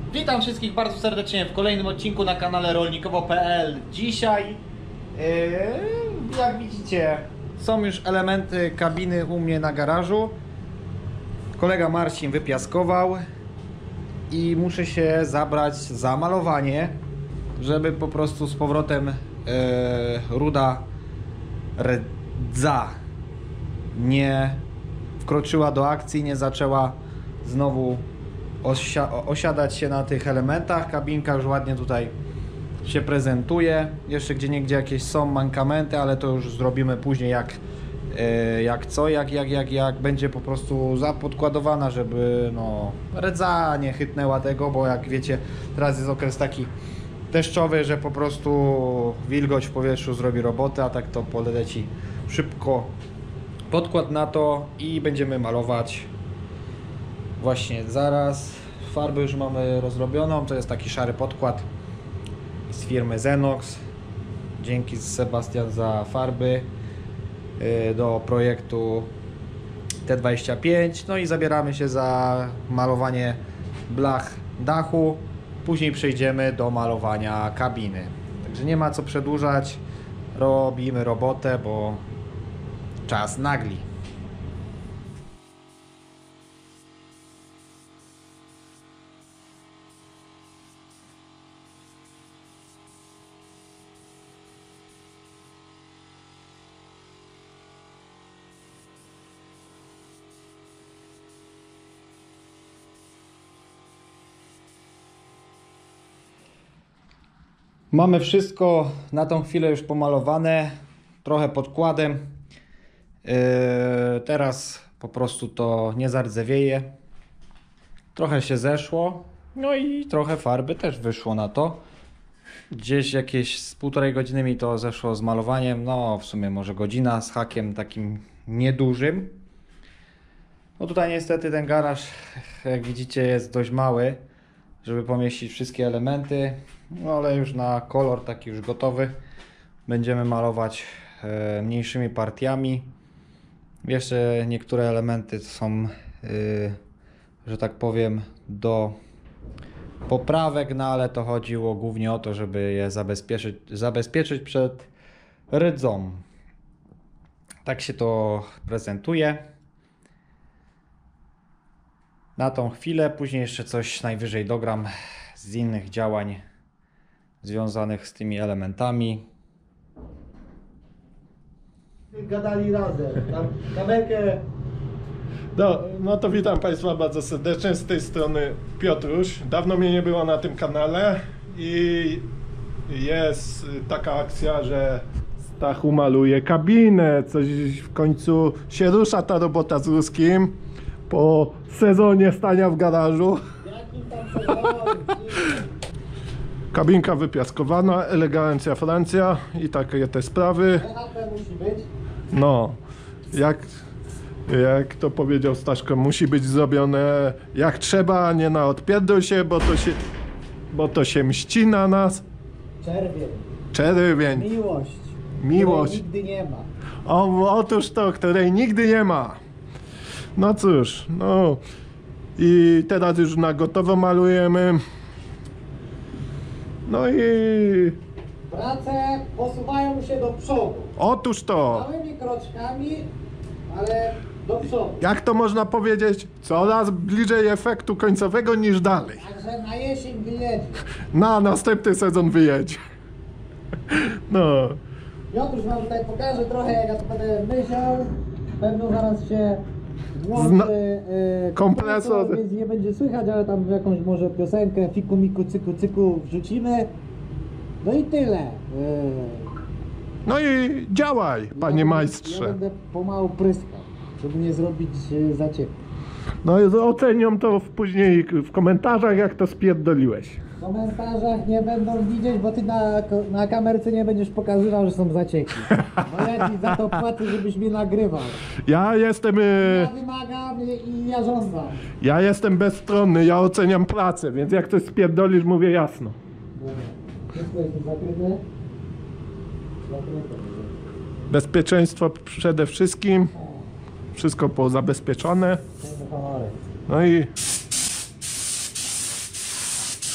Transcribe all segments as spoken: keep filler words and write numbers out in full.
Witam wszystkich bardzo serdecznie w kolejnym odcinku na kanale rolnikowo kropka p l. Dzisiaj, yy, jak widzicie, są już elementy kabiny u mnie na garażu. Kolega Marcin wypiaskował i muszę się zabrać za malowanie, żeby po prostu z powrotem yy, ruda rdza nie wkroczyła do akcji, nie zaczęła znowu osia osiadać się na tych elementach. Kabinka już ładnie tutaj się prezentuje. Jeszcze gdzie niegdzie jakieś są mankamenty, ale to już zrobimy później, jak, yy, jak co, jak, jak, jak, jak będzie po prostu zapodkładowana, żeby no, rdza nie chytnęła tego, bo jak wiecie, teraz jest okres taki deszczowy, że po prostu wilgoć w powietrzu zrobi robotę, a tak to poleci szybko podkład na to i będziemy malować. Właśnie zaraz. Farbę już mamy rozrobioną. To jest taki szary podkład z firmy Zenox. Dzięki Sebastian za farby do projektu T dwadzieścia pięć. No i zabieramy się za malowanie blach dachu. Później przejdziemy do malowania kabiny. Także nie ma co przedłużać. Robimy robotę, bo czas nagli. Mamy wszystko na tą chwilę już pomalowane, trochę podkładem. Yy, teraz po prostu to nie zardzewieje. Trochę się zeszło, no i trochę farby też wyszło na to. Gdzieś jakieś z półtorej godziny mi to zeszło z malowaniem, no w sumie może godzina z hakiem takim niedużym. No tutaj niestety ten garaż, jak widzicie, jest dość mały, żeby pomieścić wszystkie elementy. No ale już na kolor taki już gotowy. Będziemy malować e, mniejszymi partiami. Jeszcze niektóre elementy są, e, że tak powiem, do poprawek, no ale to chodziło głównie o to, żeby je zabezpieczyć, zabezpieczyć przed rdzą. Tak się to prezentuje na tą chwilę. Później jeszcze coś najwyżej dogram z innych działań związanych z tymi elementami. Gadali razem, tam kamerkę. No, no to witam Państwa bardzo serdecznie, z tej strony Piotruś. Dawno mnie nie było na tym kanale i jest taka akcja, że Stachu maluje kabinę. Coś w końcu się rusza ta robota z Ruskim po sezonie stania w garażu. Jakim tam sezonie? Kabinka wypiaskowana, elegancja Francja i takie te sprawy. D H P musi być. No, jak, jak to powiedział Staszko, musi być zrobione jak trzeba, a nie na odpierdol się, bo to się, bo to się mści na nas. Czerwień. Czerwień. Miłość. Miłość. Której nigdy nie ma. O, otóż to, której nigdy nie ma. No cóż, no i teraz już na gotowo malujemy. No i Prace posuwają się do przodu. otóż to. Małymi kroczkami, ale do przodu. Jak to można powiedzieć? Coraz bliżej efektu końcowego niż dalej. Także na jesień wyjedzie. Na następny sezon wyjedź. No. Piotruś wam tutaj pokażę trochę, jak ja to będę myślał. Pewno zaraz się włączy Zna- yy, kompresor. Więc nie będzie słychać, ale tam jakąś może piosenkę fiku miku cyku cyku wrzucimy. No i tyle. Yy. No i działaj, panie Ja majstrze. będę pomału pryskał, żeby nie zrobić yy, zacieku. No i ocenią to w, później w komentarzach, jak to spierdoliłeś. W komentarzach nie będą widzieć, bo ty na, na kamerce nie będziesz pokazywał, że są zacieki. Bo ja ci za to płacę, żebyś mnie nagrywał. Ja jestem... y, Ja wymagam i ja żądam. Ja jestem bezstronny, ja oceniam pracę, więc jak coś spierdolisz, mówię jasno. Dobra. Wszystko jest tu zakryte? Zakryte. Bezpieczeństwo przede wszystkim. Wszystko pozabezpieczone. Piękne honory. No i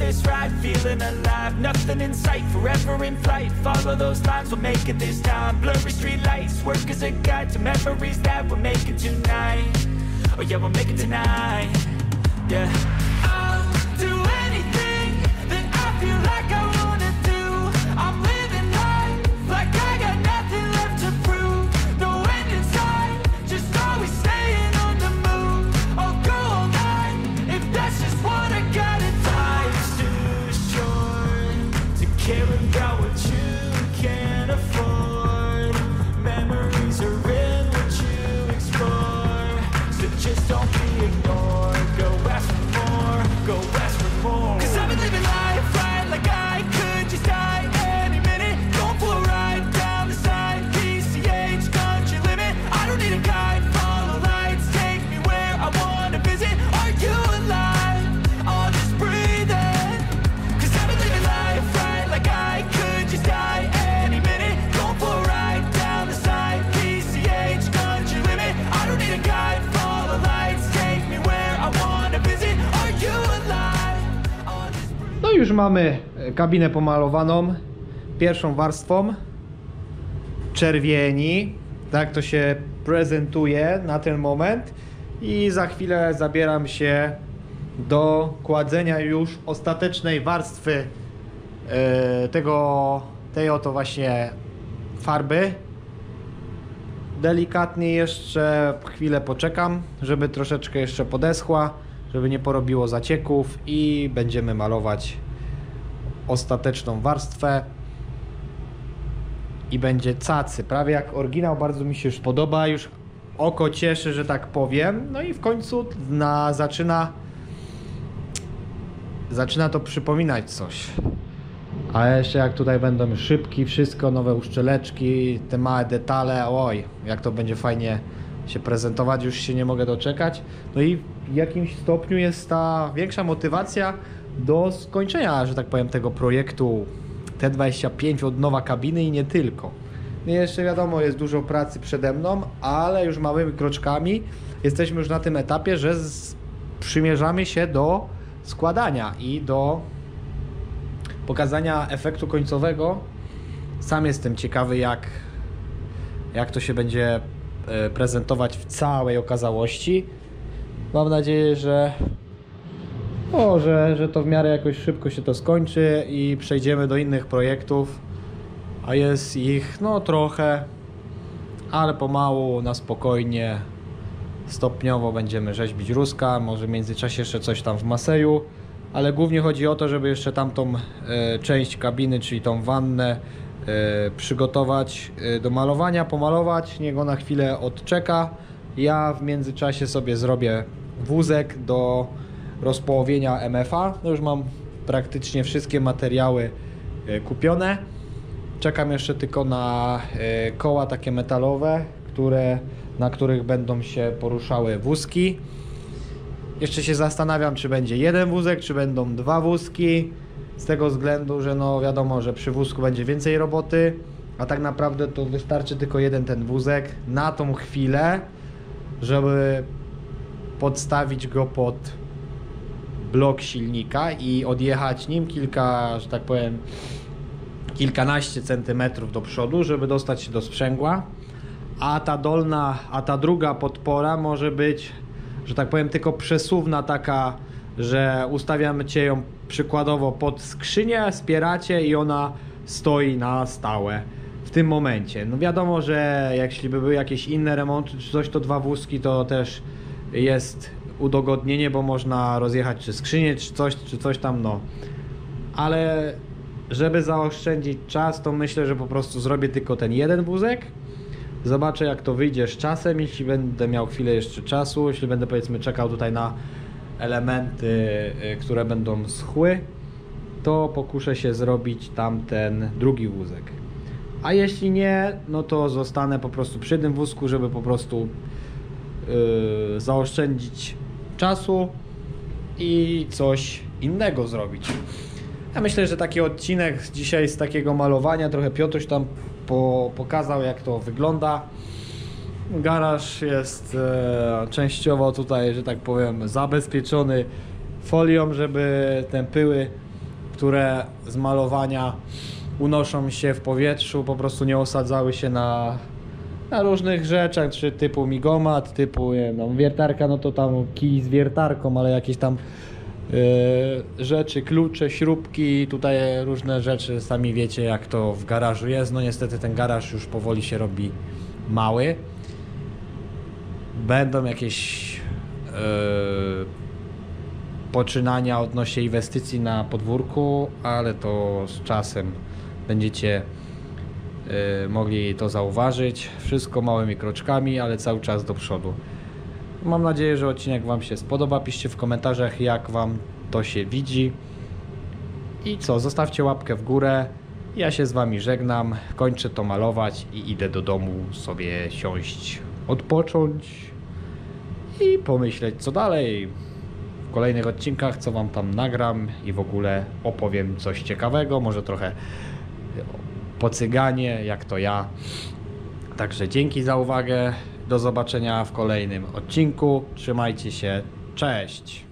this ride, feeling alive. Nothing in sight, forever in flight. Follow those lines, we'll make it this time. Blurry street lights, work as a guide to memories that we're making tonight. Oh yeah, we'll make it tonight. Yeah. I'll do anything that I feel like I wanna do. I'm living life like I got nothing left to prove. No end in sight, just always staying on the move. I'll go all night if that's just what I gotta do. Life's too short to care about what you can't afford. Memories are in what you explore, so just don't be ignored. Go ask for more, go ask for more. Cause I've been living life right like I could just die any minute. Going for a ride down the side, P C H, country limit. I don't need a guide, follow lights, take me where I wanna visit. Are you alive? I'll just breathe in. Cause I've been living life right like I could just die any minute. Going for a ride down the side, P C H, country limit. I don't need a guide, follow lights, take me where I wanna visit. Are you alive? I'll just breathe. No już mamy kabinę pomalowaną pierwszą warstwą czerwieni. Tak to się prezentuje na ten moment i za chwilę zabieram się do kładzenia już ostatecznej warstwy e, tego, tej oto właśnie farby. Delikatnie jeszcze chwilę poczekam, żeby troszeczkę jeszcze podeschła, żeby nie porobiło zacieków i będziemy malować ostateczną warstwę i będzie cacy, prawie jak oryginał. Bardzo mi się już podoba, już oko cieszy, że tak powiem. No i w końcu na, zaczyna zaczyna to przypominać coś. A jeszcze jak tutaj będą szybki, wszystko, nowe uszczeleczki, te małe detale, oj, jak to będzie fajnie się prezentować, już się nie mogę doczekać. No i w jakimś stopniu jest ta większa motywacja do skończenia, że tak powiem, tego projektu T dwadzieścia pięć od nowa kabiny i nie tylko. No i jeszcze wiadomo, jest dużo pracy przede mną, ale już małymi kroczkami jesteśmy już na tym etapie, że z... przymierzamy się do składania i do pokazania efektu końcowego. Sam jestem ciekawy, jak, jak to się będzie prezentować w całej okazałości. Mam nadzieję, że, o, że, że to w miarę jakoś szybko się to skończy i przejdziemy do innych projektów, a jest ich no trochę, ale pomału, na spokojnie, stopniowo będziemy rzeźbić Ruska, może w międzyczasie jeszcze coś tam w Maseju, ale głównie chodzi o to, żeby jeszcze tamtą e, część kabiny, czyli tą wannę e, przygotować e, do malowania, pomalować, niech ona chwilę odczeka. Ja w międzyczasie sobie zrobię wózek do rozpołowienia M F A. No już mam praktycznie wszystkie materiały e, kupione. Czekam jeszcze tylko na e, koła takie metalowe, które, na których będą się poruszały wózki. Jeszcze się zastanawiam, czy będzie jeden wózek, czy będą dwa wózki. Z tego względu, że no wiadomo, że przy wózku będzie więcej roboty, a tak naprawdę to wystarczy tylko jeden ten wózek na tą chwilę, żeby podstawić go pod blok silnika i odjechać nim kilka, że tak powiem, kilkanaście centymetrów do przodu, żeby dostać się do sprzęgła, a ta dolna, a ta druga podpora może być, że tak powiem, tylko przesuwna, taka, że ustawiamy cię ją przykładowo pod skrzynię, wspieracie i ona stoi na stałe w tym momencie. No wiadomo, że jeśli by były jakieś inne remonty czy coś, to dwa wózki to też jest udogodnienie, bo można rozjechać czy skrzynię, czy coś, czy coś tam, no. Ale żeby zaoszczędzić czas, to myślę, że po prostu zrobię tylko ten jeden wózek. Zobaczę, jak to wyjdzie z czasem, jeśli będę miał chwilę jeszcze czasu, jeśli będę, powiedzmy, czekał tutaj na elementy, które będą schły, to pokuszę się zrobić tamten drugi wózek. A jeśli nie, no to zostanę po prostu przy tym wózku, żeby po prostu yy, zaoszczędzić czasu i coś innego zrobić. Ja myślę, że taki odcinek dzisiaj z takiego malowania, trochę Piotruś tam po, pokazał, jak to wygląda. Garaż jest e, częściowo tutaj, że tak powiem, zabezpieczony folią, żeby te pyły które z malowania unoszą się w powietrzu, po prostu nie osadzały się na, na różnych rzeczach, czy typu migomat, typu nie, no, wiertarka, no to tam kij z wiertarką, ale jakieś tam yy, rzeczy, klucze, śrubki, tutaj różne rzeczy, sami wiecie jak to w garażu jest. No niestety ten garaż już powoli się robi mały. Będą jakieś yy, poczynania odnośnie inwestycji na podwórku, ale to z czasem będziecie yy, mogli to zauważyć. Wszystko małymi kroczkami, ale cały czas do przodu. Mam nadzieję, że odcinek Wam się spodoba. Piszcie w komentarzach, jak Wam to się widzi. I co, zostawcie łapkę w górę. Ja się z Wami żegnam, kończę to malować i idę do domu sobie siąść, odpocząć i pomyśleć co dalej. W kolejnych odcinkach, co Wam tam nagram i w ogóle opowiem coś ciekawego, może trochę po cyganie, jak to ja. Także dzięki za uwagę, do zobaczenia w kolejnym odcinku, trzymajcie się, cześć!